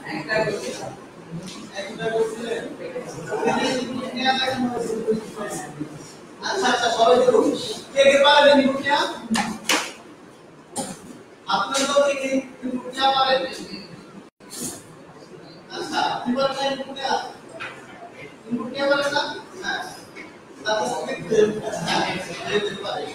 আচ্ছা আচ্ছা সবাই দেখুন কে কে পারেন ইনপুট নেওয়া আপনারা কি ইনপুট নেওয়া পারেন আচ্ছা কি বলেন ইনপুট নেওয়া পারেন না হ্যাঁ তারপর হ্যাঁ দেখতে পারেন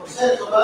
Saya coba.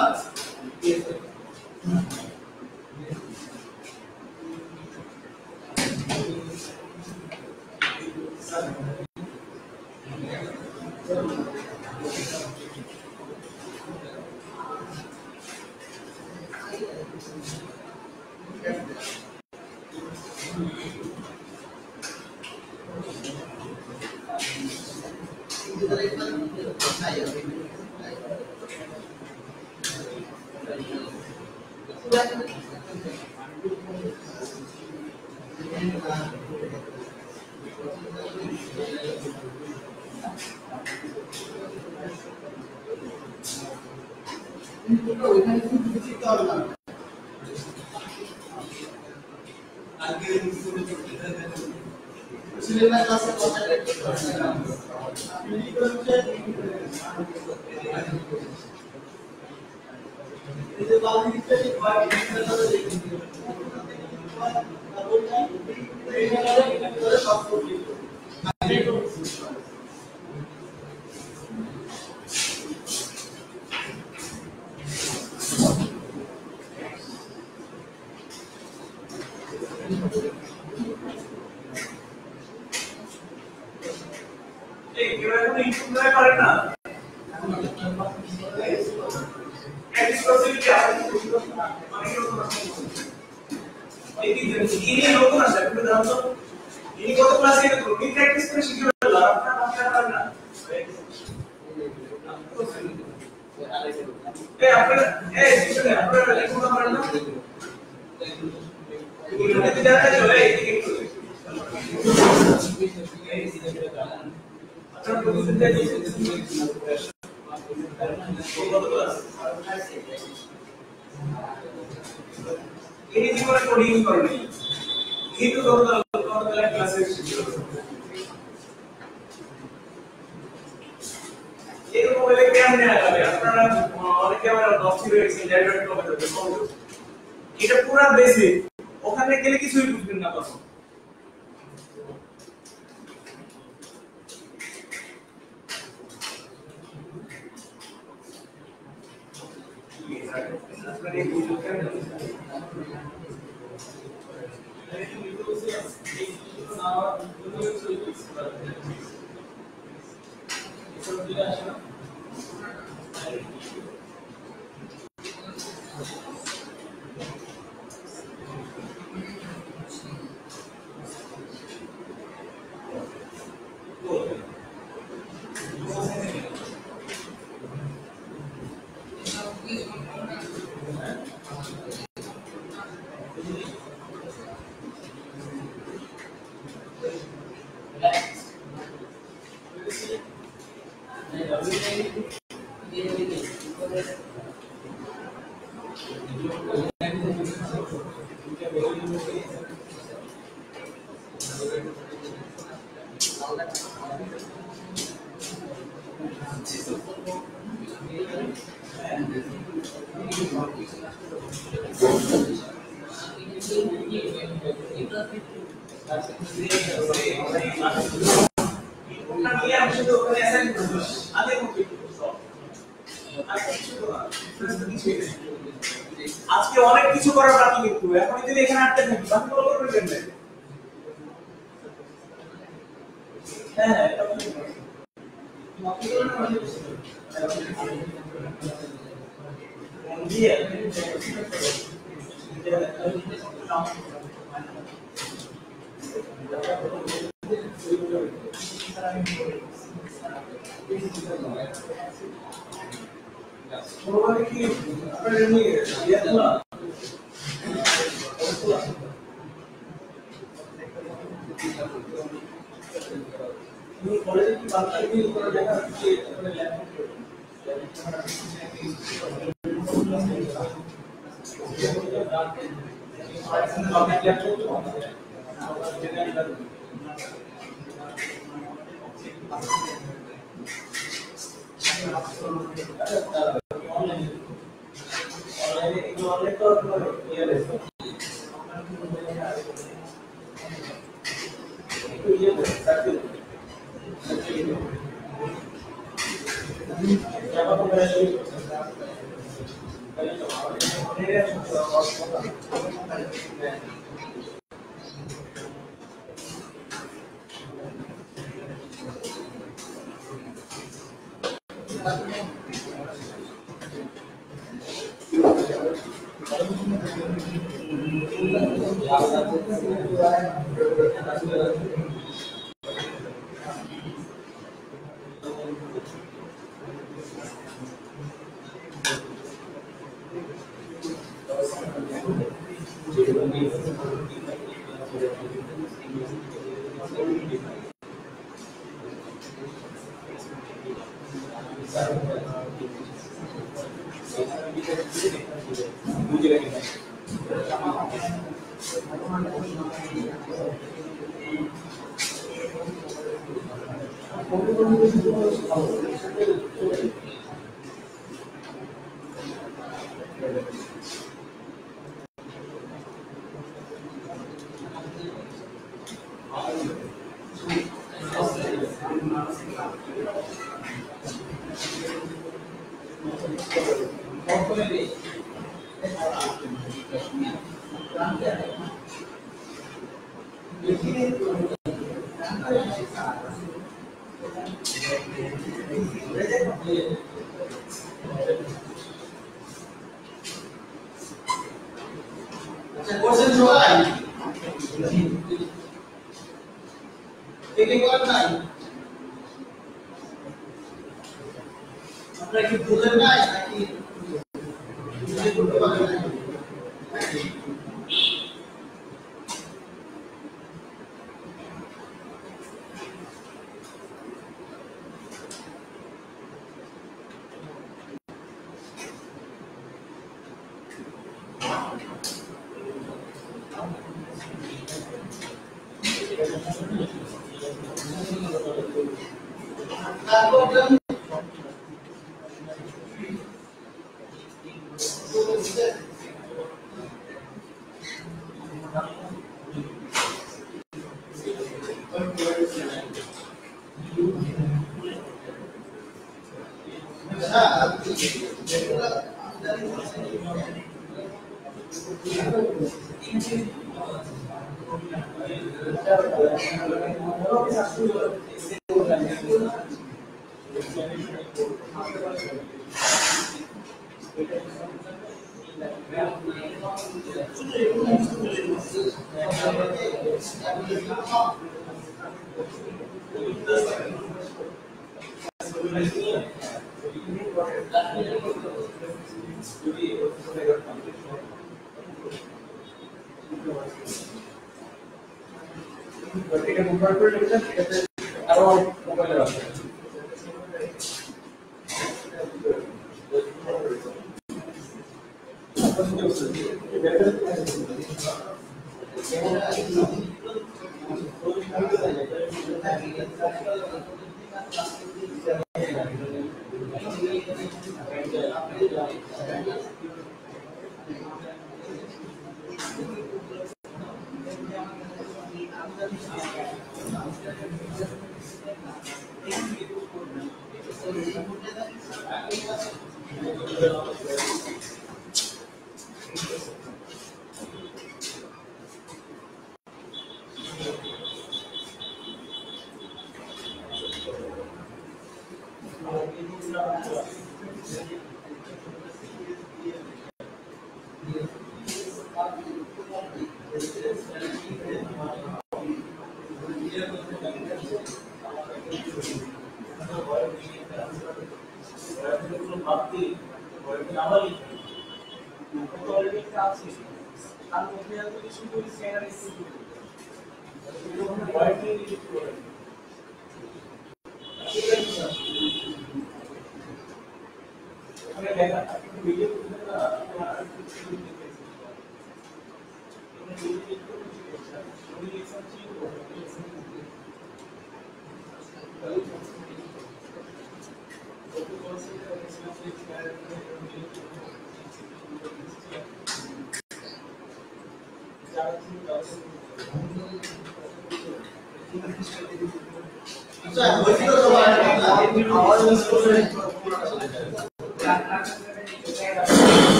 এটা পুরো বেসিক ওখানে গেলে কিছুই বুঝবেন না তখন আজকে অনেক কিছু করার বাকি কিন্তু এখন যদি এখানে আটকে থাকি বাকি গুলো করবেন কেমনে হ্যাঁ এটা Probably কি আপনার এমনি ইয়াতলা তুমি কলেজে কি বাংলা ইউজ করা দেখা কি মানে क्वेश्चन जो है एक बार नहीं अपना की भूलन ना है कि मुझे कुछ बात नहीं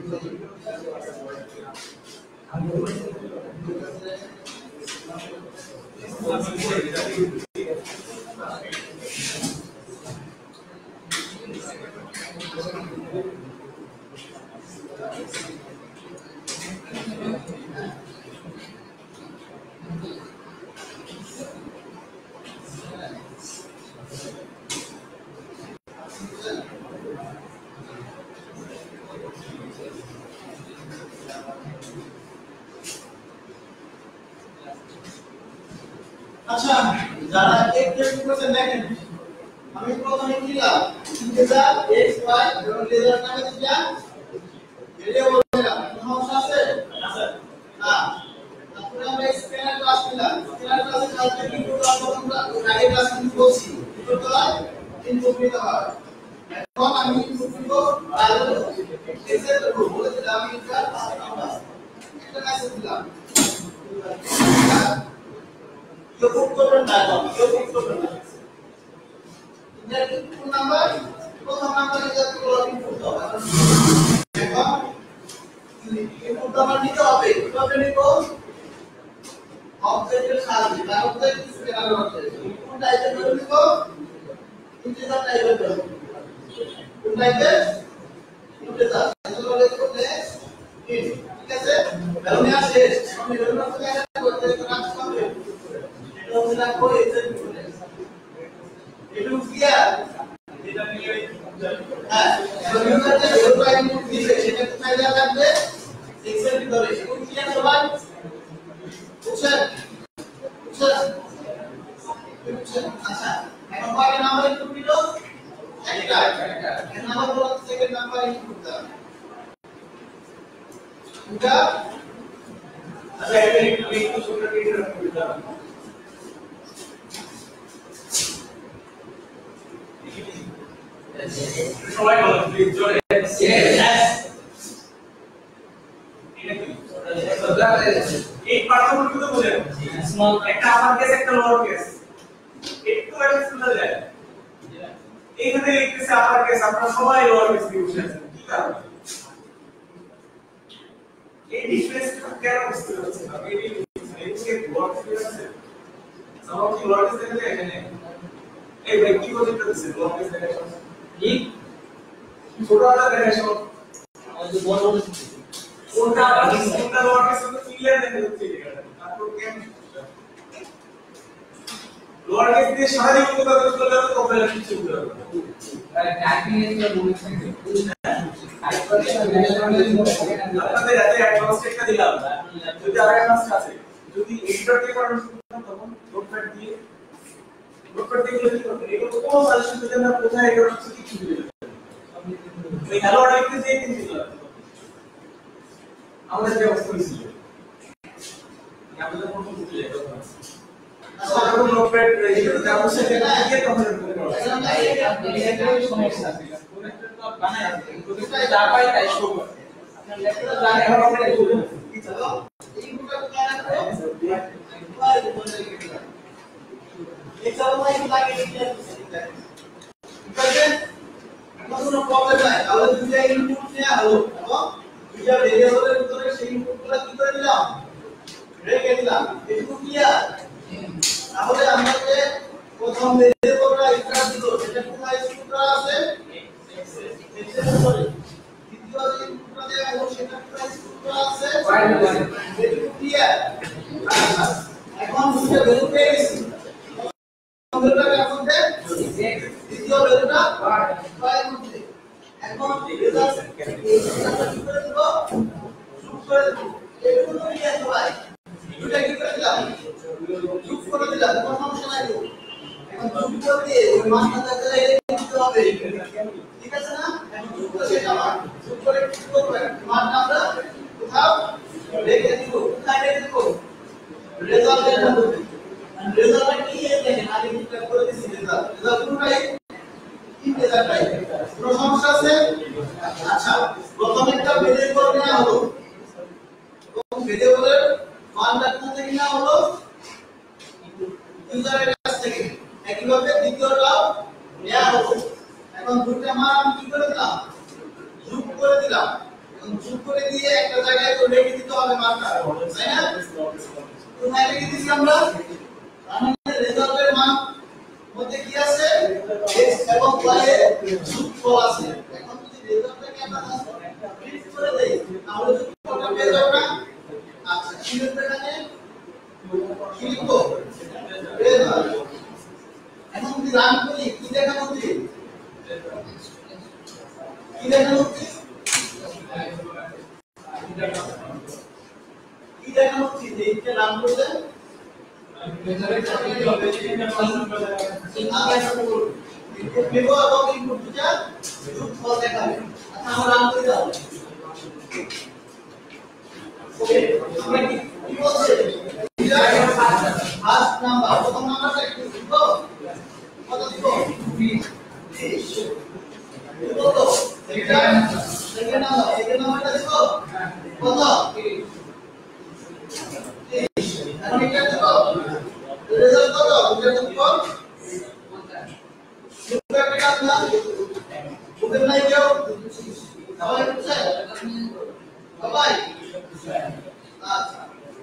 আচ্ছা যারা এক টেস্ট করতে দেখেন আমি প্রথমে কি লিখলাম ইন্টিজার x y এবং লেজার নামে দিলাম ভেরিয়েবল দিলাম সমস্যা আছে না তারপরে আমরা স্ক্যানার ক্লাস নিলাম স্ক্যানার ক্লাসে কালকে ইনপুট আমরা আগে ক্লাস কিন্তু বলছি ইনপুট হয় ইনপুট নিতে হয় এখন আমি ইনপুট নিব তাহলে এসে তো বলে দিলাম এটা আমরা একটা মেসেজ দিলাম ইনপুট করবেন না ইনপুট করবেন না এর ইনপুট নাম্বার প্রথম নাম্বারে যাতে ইনপুট দাও এখন ইনপুট নাম্বার নিতে হবে কিভাবে নিব অবজেক্টের সাহায্যে তার অবজেক্ট স্ক্যানার আছে ইনপুট টাইপের করে নিব ইন্টিজার টাইপের করে ইনপুট টাইপের ইন্টিজার তাহলে লিখব নেক্সট ইন ঠিক আছে ভ্যালু নেওয়া শেষ আমি ভ্যালু না করতে রাখতে হবে এটা হচ্ছে রাখবো এসেট একটু ক্লিয়ার এটা নিয়ে হ্যাঁ সলিউশনটা ভ্যালু ইনপুট দিবে সেটা কোথায় দেওয়া লাগবে এক্সেল ভিতরে একটু ক্লিয়ার সবাই বুঝছেন বুঝছেন আচ্ছা এখন কয়টা নাম্বার ইনপুট দিল একটা এক নাম্বার বলা সেকেন্ড নাম্বার ইনপুট দাও এটা আচ্ছা এটা একটু ছোট করে রাখতে হবে সবাই বলো প্লিজ জোরে এই পার্থক্য কিন্তু বুঝেন স্মল একটা আপার কেস একটা লোয়ার কেস একটু একটা শুনতে যায় এইখানে লিখতেছে আপার কেস আপনারা সবাই লোয়ার কেস দিয়ে বুঝেন কি কারণ এই ডিফারেন্সটা কেন বুঝতে পারছেন না এই লোয়ার কেস আছে সবাই কি লোয়ার কেস দেখলে এখানে এই ভাই কি করতেছে লোয়ার কেস দেখে কি ছোটটা দেখে সব আমাদের বড় বড় কোনটা লোয়ার কেস তো ক্লিয়ার দেখে হচ্ছে এটা তারপর কেন লোয়ার কেস দিয়ে সারা জীবন কথা বলতে গেলে তো প্রবলেম কিছু হবে টাইপিং এর যে রুল থাকে আপনাদের এত অ্যাডভান্স একটা দিলাম যদি আর অ্যাডভান্স আছে যদি এডিটর দিয়ে করার তখন নোটপ্যাড দিয়ে কি করতে এগুলো তো কোনো সাজেশন দিতে না কোথায় এগুলো কিছু দিতে এই হ্যালো লিখতে যে কিন্তু আমাদের যে অবস্থা হয়েছিল আমাদের কোন বুঝে যায় কথা আচ্ছা আমরা নোটপ্যাড রেজিস্টার আমরা সেটা দিয়ে তখন এটা সমস্যা আছে কোনেক্টর তো বানায় আছে কোথায় যা পাই তাই শো করে আপনার লেকচার জানে এখন আমরা কি চলো এই গ্রুপটা কোথায় রাখবো এছাড়াও নাই লাগে এটা কোনো প্রবলেম নাই তাহলে দুইটা ইনপুট নেওয়া হলো এবং দুইটা ভেরিয়েবলের ভিতরে সেই ইনপুটগুলো কি করে দিলাম রেখে দিলাম এটুকু ক্লিয়ার তাহলে আমাদের প্রথম ভেরিয়েবলটা ইনপুট দিল সেটা কোথায় ইনপুটটা আছে এক্সেল ভিতরে দ্বিতীয় যে ইনপুটটা দেয়া হলো সেটা কোথায় ইনপুটটা আছে এটুকু ক্লিয়ার আচ্ছা এখন দুইটা ভ্যালু পেয়ে গেছি ভ্যালুটা কেমন দেয় দ্বিতীয় ভ্যালুটা কয়ের মধ্যে এখন রেজাল্ট এইটা কি করে দেব যোগ করে দেব এটুকু তো নিয়ে আসো ভাই দুটো কি করে দিলাম যোগ করে দিলাম কোনো সমস্যা নাই তো এখন যোগ করে দিয়ে ওই মানটা জায়গায় দিতে হবে ঠিক আছে না এখন যোগ করে সেটা মান যোগ করে কি করব মানটা আমরা কোথাও রেখে দিব কোথায় রেখে দিব রেজাল্টের মধ্যে রেজাল্ট কি দেখেন আগে যেটা করে দিছি রেজাল্ট কোনটাই ইন্টিজার টাইপ কোনো সমস্যা আছে আচ্ছা প্রথম একটা ভেরিয়েবল নেওয়া হলো এবং ভেরিয়েবলের মানটা কোথা থেকে নেওয়া হলো ইউজারের কাছ থেকে একইভাবে দ্বিতীয়টাও নেওয়া হলো এখন দুটো মান আমি কি করে দিলাম যোগ করে দিলাম যোগ করে দিয়ে একটা জায়গায় তো রেখে দিতে হবে মার্কার, তাই না? তো না রেখে দিছি আমরা, আমাদের রেজাল্টের মান মধ্যে কি আছে? x এবং y এর যোগফল আছে। এখন যদি রেজাল্টটাকে আমরা প্রিন্ট করে দেই তাহলে যোগফলটা পেয়ে যাব না? আচ্ছা, কি লিখব এখানে? কি লিখব? রেজাল্ট। এখন যদি রান করি কি দেখানো উচিত? কি দেখানো উচিত? কি দেখানো উচিত? এইটা রান করলে যোগফল দেখাবে। আচ্ছা, আমরা রান করে দাও। ওকে, আমরা কি বলছি? ফার্স্ট নাম্বার, প্রথম নাম্বারটা কি দিব? কত দিব? 20। কত? সেকেন্ড নাম্বারটা দিব কত? 30। এখন এটা দিব রেজাল্ট কত? এটা দিব 50। সুন্দর একটা কাজ না? বুঝেন নাই কেউ? সবাই বুঝছে? সবাই? আচ্ছা,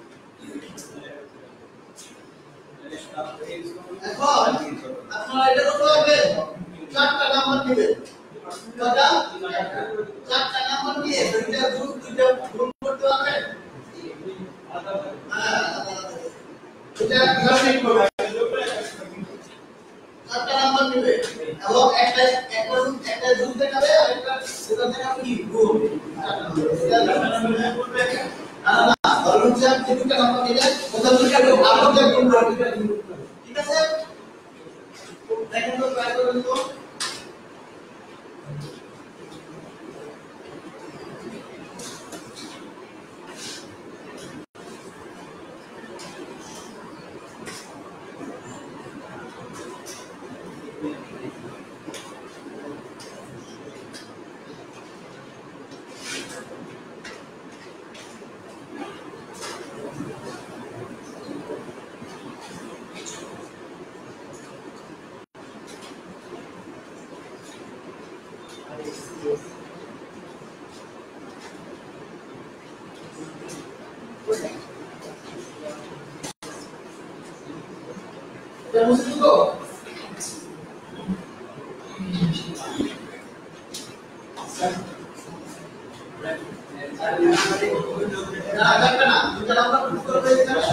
এখন আপনারা এটা করতে হবে, চারটা নাম্বার নেবেন। কয়টা? চারটা নাম্বার নিয়ে দুইটা গুণ করতে হবে। হ্যাঁ, এটা গ্রাফিক করবে। চারটা নাম্বার নেবে এবং একটা যোগ দেখাবে আর একটা সেটা দেখাবে কি গুণ। ধরুন যে আপনি দুটো নাম্বার নিলেন, প্রথম দুটো আরো গুণ করবে। ঠিক আছে? দেখেন তো, ট্রাই করুন তো। Ya musik itu. Nah, kan kita dapat ukur dari sana.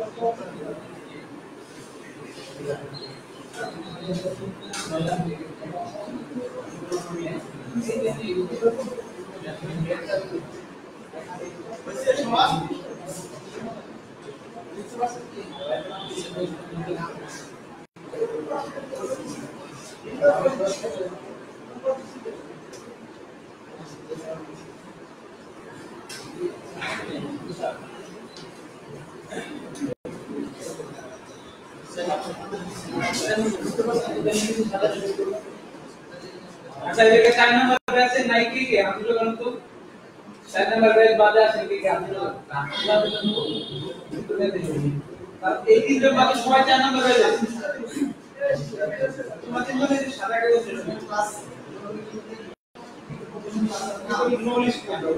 अच्छा ये 4 नंबर बैच से नाइकी के हम लोग तो 4 नंबर बैच बाजा से के हम लोग अब एक ही जो बाकी सबाई 4 नंबर बैच তোমাদের মনে সাদা কাগজ ছিল ক্লাস ইংলিশ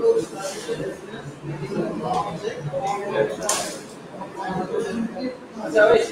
আচ্ছা ভাই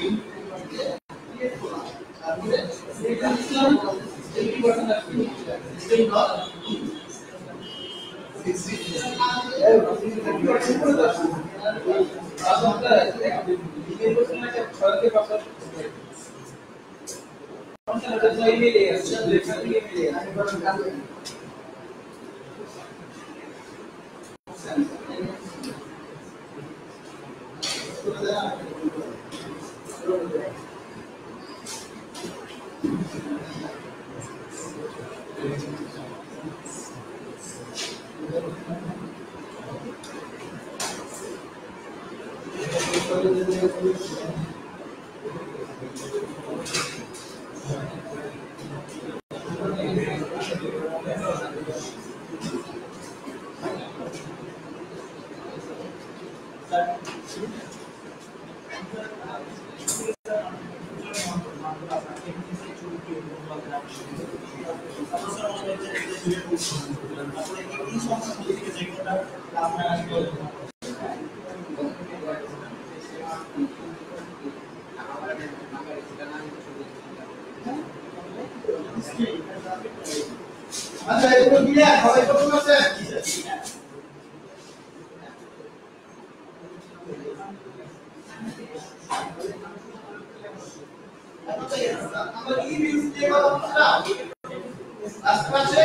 আচ্ছা এগুলো ক্লিয়ার সবাই প্রথম আছে আমরা কি ইউজ দিয়ে কথা আসতে পারছে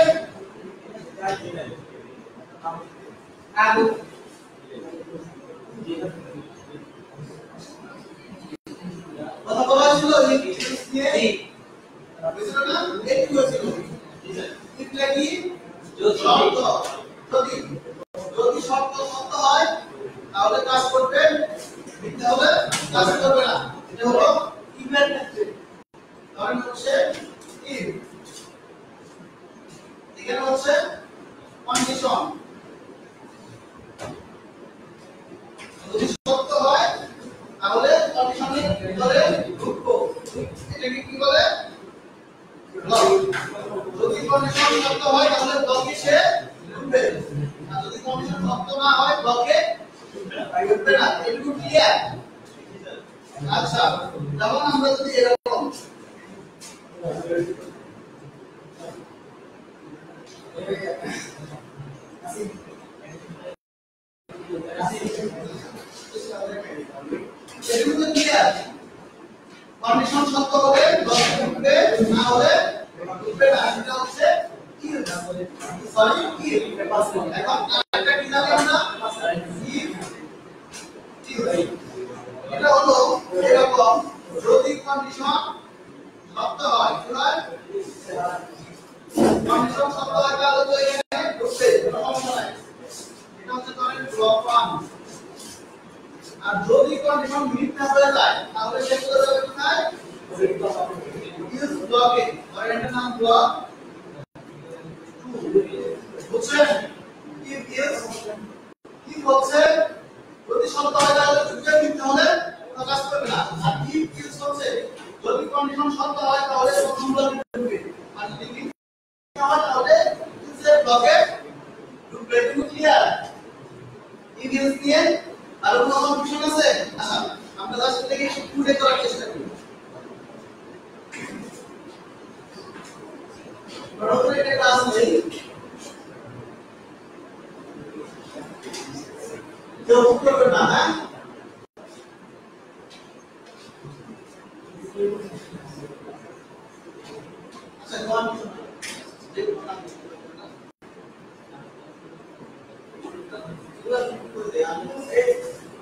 আলু কথা বলা ছিল এই নিয়ে বুঝছো না একটু হয়েছিল এটা কি যদি শব্দ সত্য হয় তাহলে কাজ করবে মিথ্যা হলে কাজ করবে না এটা হলো ইভেন্ট ক্ষেত্রে কারণ হচ্ছে ইফ এখানে হচ্ছে কন্ডিশন যদি সত্য হয় তাহলে কন্ডিশনের ভিতরে ঢুকবো এটাকে কি বলে যদি কন্ডিশন সত্য হয় তাহলে ব্লকে সে ঢুকবে আর যদি কন্ডিশন সত্য না হয় ব্লকে ঢুকবে না এটুকু ক্লিয়ার আচ্ছা যেমন আমরা যদি এরকম এটুকু ক্লিয়ার কন্ডিশন সত্য হলে ব্লকে ঢুকবে না হলে ঢুকবে না এটা হচ্ছে কি সরি কি এখন আরেকটা কি জানি আমরা এটা হলো এরকম যদি কন্ডিশন সত্য হয় কি হয় কন্ডিশন সত্য হয় তাহলে তো এখানে ঢুকবে সমস্যা নাই এটা হচ্ছে ধরেন ব্লক 1 আর যদি কন্ডিশন মিথ্যা হয়ে যায় তাহলে সেগুলো যাবে কোথায় ইউজ ব্লকে আর এটার নাম ব্লক 2 বুঝছেন কি বলছে যদি সত্য হয় তাহলে ঢুকবে মিথ্যা হলে কাজ করবে না আর কি ইউজ হচ্ছে যদি কন্ডিশন সত্য হয় তাহলে প্রথম ব্লকে ঢুকবে আর যদি মিথ্যা হয় তাহলে ইউজের ব্লকে ঢুকবে তুমি ক্লিয়ার ইউজ নিয়ে আর কোনো কনফিউশন আছে আচ্ছা আমরা জাস্ট এটাকে একটু পুরো করার চেষ্টা করি বড় একটা ক্লাস নেই কেউ করবে না হ্যাঁ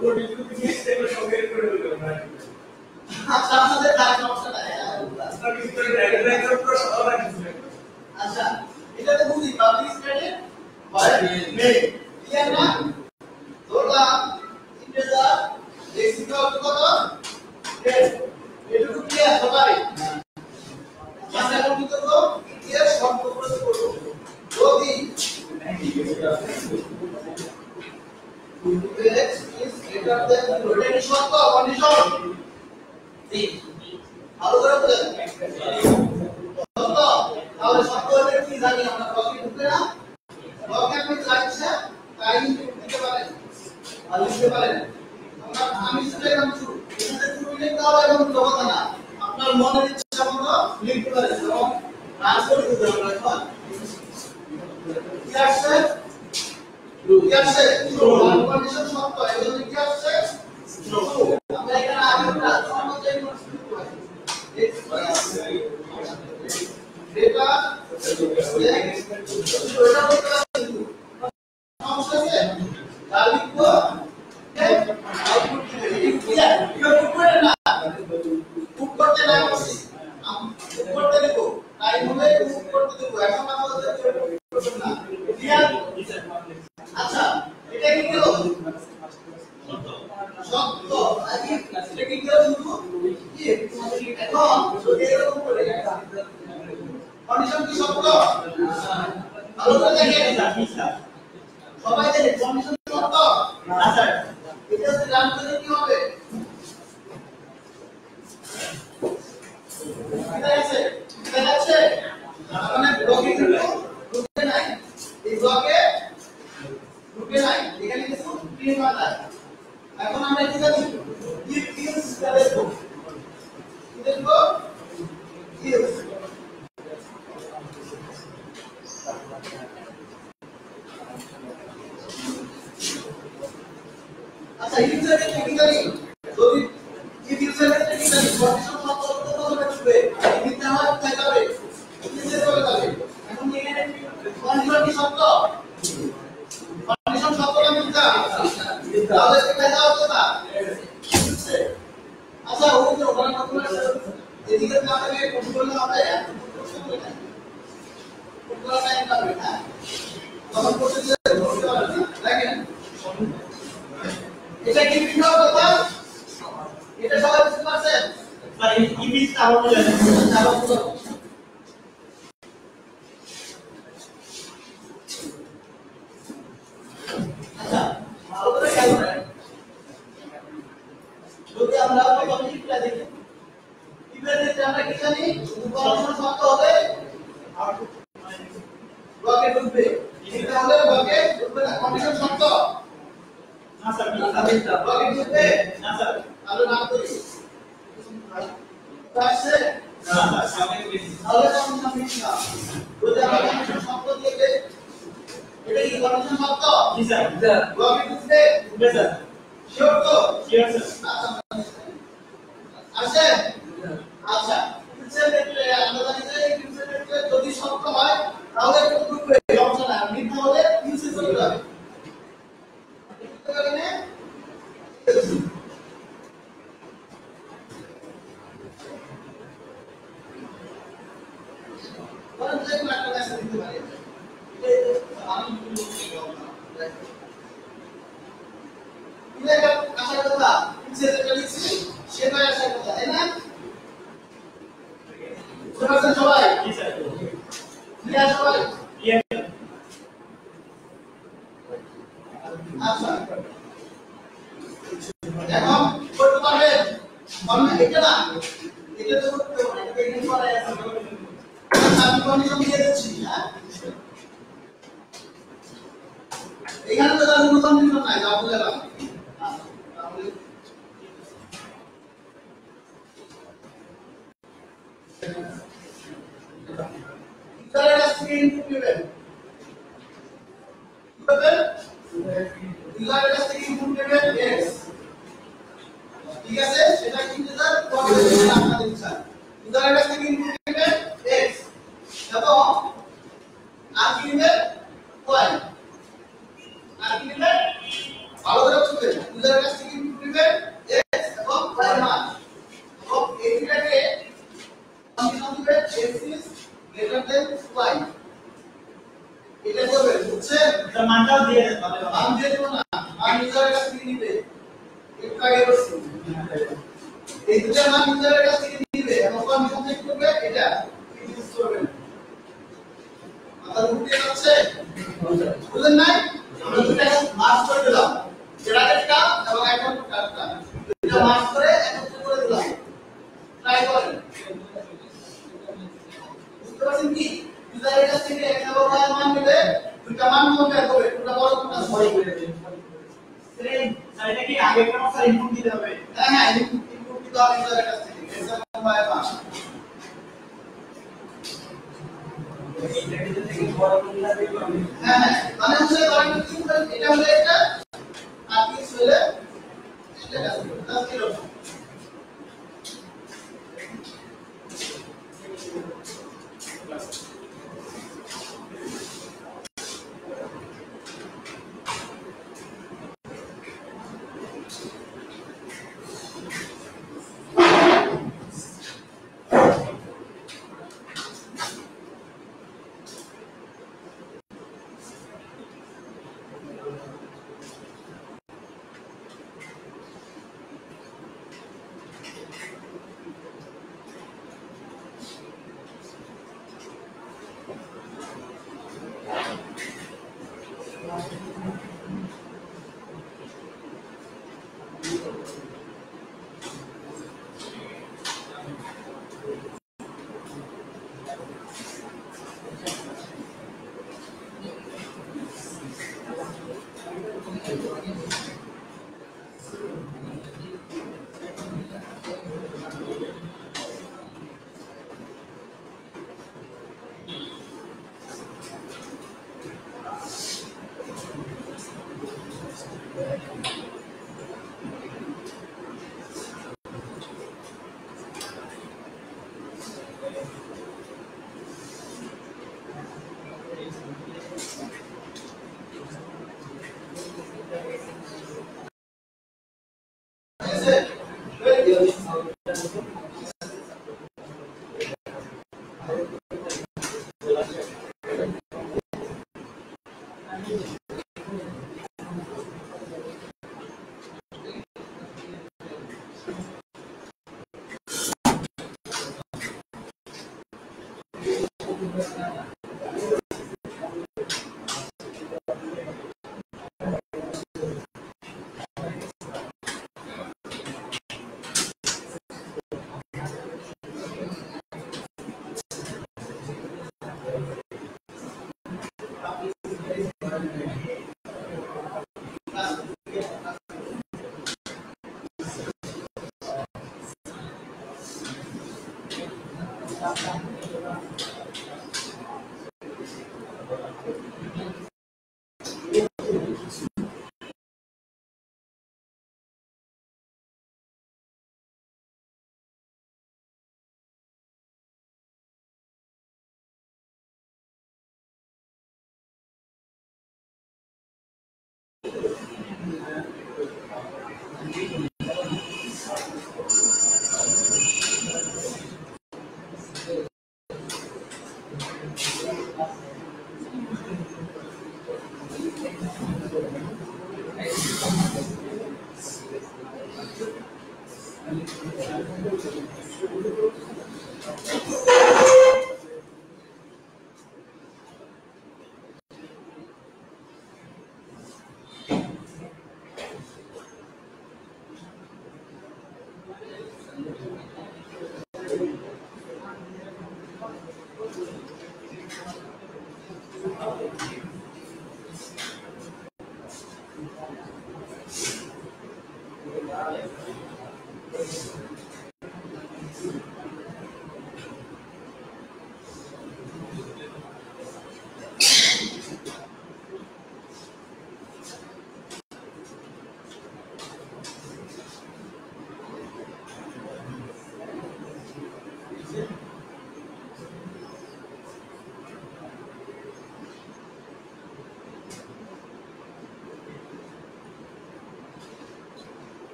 কোড ইনপুট দিয়ে স্টেপের সঙ্গে করে দিলাম না আচ্ছা আপনাদের কাজ সমস্যা নাই আপনার কিছু করে ডায়াগ্রাম পুরো সহজ আছে আচ্ছা এটা তো বুঝি পাবলিক স্ট্যাটাস বাই মেল ক্লিয়ার না ধরলাম ইন্টিজার লেক্সিক্যাল কত এটুকু ক্লিয়ার সবাই আমরা এখন কি করব ক্লিয়ার শর্ট প্রশ্ন করব যদি x is greater than rotating শর্ত কন্ডিশন ভালো করে বলেন তাহলে শর্ত হলে কি জানি আমরা ব্লকে ঢুকে না ব্লকে আপনি চাইছে তাই দিতে পারেন আর লিখতে পারেন আমি শিখলাম শুরু এখানে শুরু লিখতে হবে এবং জবাব না আপনার মনের ইচ্ছা মতো লিখতে পারেন এবং ট্রান্সফার করতে হবে এখন কি আসছে কি আসছে ওয়ান কন্ডিশন শর্ত এগুলো কি আসছে আমরা এখানে আগে সমস্ত এই নোটস লিখতে পারি ডেটা এটা বলতে পারি সমস্যা আছে যা লিখবো আউটপুট ক্লিয়ার এটা করে না পুট করতে না বসি পুট করতে দেব টাইম হবে পুট করতে দেব এখন আমাদের না ক্লিয়ার আচ্ছা এটা কি হলো শব্দ আগে এটা কি হলো শুধু কি এখন যদি এরকম করে কন্ডিশন কি শব্দ ভালো করে দেখেন সবাই দেখেন কন্ডিশন শব্দ না স্যার এটা যদি রান করে কি হবে এটা আছে মানে ব্লকে ঢুকে নাই এই ব্লকে ঢুকে নাই এখানে কিছু প্রিন্ট করা এখন আমরা কি জানি if else দেখো কি দেখো if আচ্ছা ইউজার কি জানি যদি ইউজার কি জানি কন্ডিশন শর্ত কতটা হবে এমনিতে আমার কোথায় যাবে নিচে চলে যাবে এখন এখানে কন্ডিশন কি শর্ত কন্ডিশন শর্তটা মিলতা তাহলে কোথায় যাওয়া কথা আচ্ছা ওই যে ওখানে কত এদিকে না গেলে কোন করলে হবে কোন করা টাইম লাগবে না তখন করতে ধরতে পারবে না দেখেন এটা কি বিভাগ কথা এটা সবাই বুঝতে পারছেন স্যার এই বিটটা আবার বলেন আবার বলুন আচ্ছা ভালো করে খেয়াল করেন যদি আমরা কমিউনিটিটা দেখি ইভেন্টে আমরা কি জানি কন্ডিশন শর্ত হবে আউটপুট ব্লকে ঢুকবে এটা হলে ব্লকে ঢুকবে না কন্ডিশন শর্ত না স্যার মিথ্যা ব্লকে ঢুকবে না স্যার তাহলে না করি তাহলে না স্যার তাহলে কন্ডিশন মিথ্যা যদি আমরা কন্ডিশন শর্ত দিয়ে এটা কি কন্ডিশন শর্ত জি স্যার ব্লকে ঢুকবে ঢুকবে স্যার শিওর তো শিওর স্যার আছে আচ্ছা কিসের ক্ষেত্রে আমরা জানি যে কিসের ক্ষেত্রে যদি শর্ত হয় তাহলে একটু ঢুকবে সমস্যা না মিথ্যা হলে কিসে চলে যাবে বুঝতে পারলেন না বলেন যে একটা মেসেজ দিতে পারি আমি এটা আশা কথা কিসে যেটা লিখছি সেটাই আশা কথা তাই না বুঝতে সবাই জি স্যার ক্লিয়ার সবাই ক্লিয়ার আচ্ছা এখন করতে পারবেন মানে এটা না এটা তো করতে হবে এটা এখানে করা আছে আমি কন্ডিশন দিয়ে দিচ্ছি হ্যাঁ এখানে তো কোনো কন্ডিশন নাই যা বললাম ইউজারের কাছ থেকে ইনপুট নেবেন ইউজারের কাছ থেকে ইনপুট নেবেন x ঠিক আছে সেটা ইন্টিজার কত আপনাদের ইচ্ছা ইউজারের কাছ থেকে ইনপুট নেবেন x এবং আর কি নেবেন y আর কি নেবেন ভালো করে বুঝবেন ইউজারের কাছ থেকে আগে করছি এই দুটো মান ইউজারের কাছ থেকে নিবে এবং কন্ডিশন চেক করবে এটা ইউজ করবে মাথার উপরে আছে বুঝলেন নাই আমরা দুটো মার্ক করে দিলাম জেনারেটটা এবং এখন কাটটা দুটো মার্ক করে একত্র করে দিলাম ট্রাই করেন বুঝতে পারছেন কি ইউজারের কাছ থেকে এক এবং y মান নিলে দুটো মান কম্পেয়ার করবে কোনটা বড় কোনটা ছোট এটা কি আগে কোন স্যার ইনপুট দিতে হবে হ্যাঁ ইনপুট দিতে হবে ইউজারের কাছ থেকে এক্সাম্পল বাই মান হ্যাঁ মানে হচ্ছে ধরেন এটা হলো একটা আর কি হলো এটা আছে 10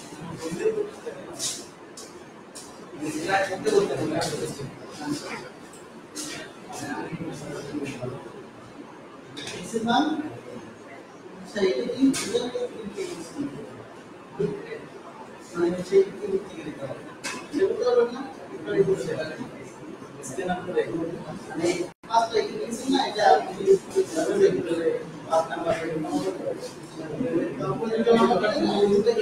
Ini ম্যাক্সিমাম সেই কি মানে সেই কি দিতে দিতে হবে সেটা তো না একটু বসে আছে স্ক্যান করে মানে পাঁচটা কি কিছু না এটা পাঁচ নাম্বার তারপরে জমা করতে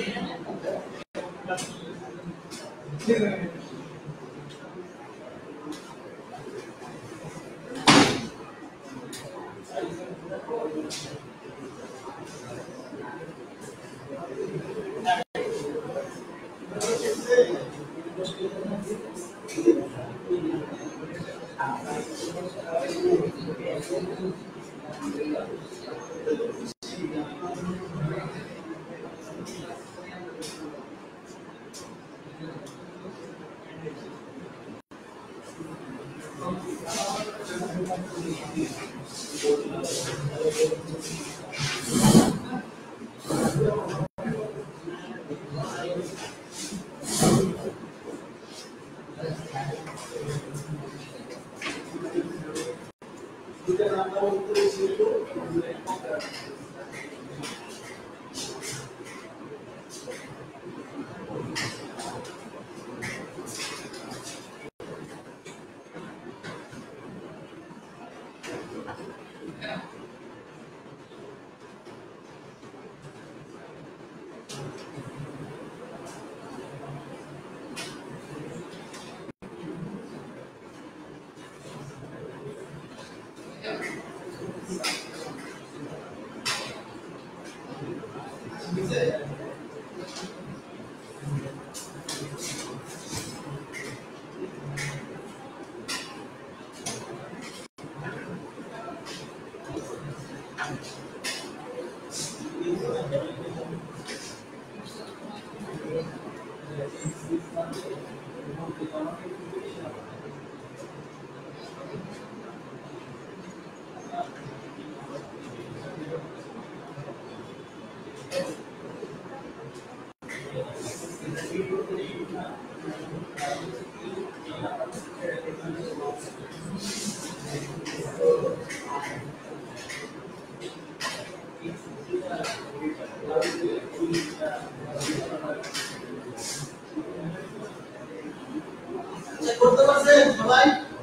করতে পারছেন সবাই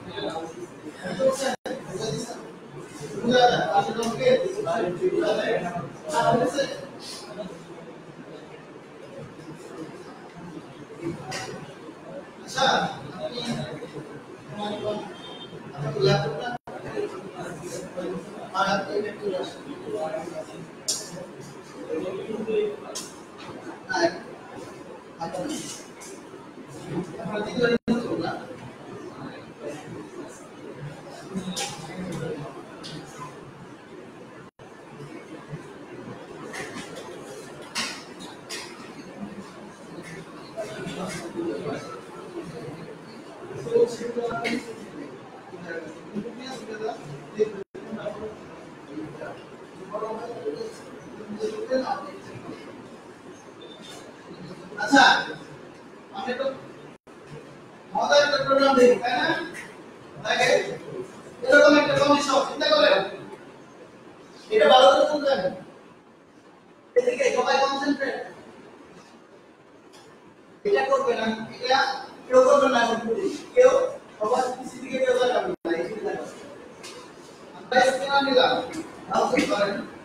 করতে পারছেন বুঝা যায় আসলে ওকে বুঝা যায় আর হচ্ছে আচ্ছা আপনি আমার ল্যাপটপটা আর আপনি একটু আসুন আর আপনি আপনারা দিলেন না আচ্ছা আমি তো মজার একটা প্রোগ্রাম দেখি তাই না তাকে এরকম একটা সমস্যা চিন্তা করেন এটা ভালো করে বুঝবেন এদিকে সবাই কনসেন্ট্রেট এটা করবে না এটা কেউ করবে না কেউ সবার কিছু দিকে কেউ যাবে না এই চিন্তা করেন আমরা স্ক্যানার নিলাম নাও কি করেন